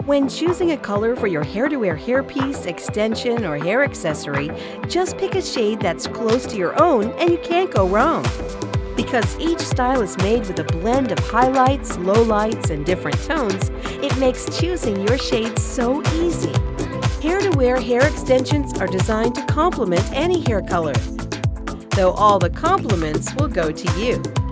When choosing a color for your hair-to-wear hairpiece, extension, or hair accessory, just pick a shade that's close to your own and you can't go wrong. Because each style is made with a blend of highlights, lowlights, and different tones, it makes choosing your shade so easy. Hair-to-wear hair extensions are designed to complement any hair color, though all the compliments will go to you.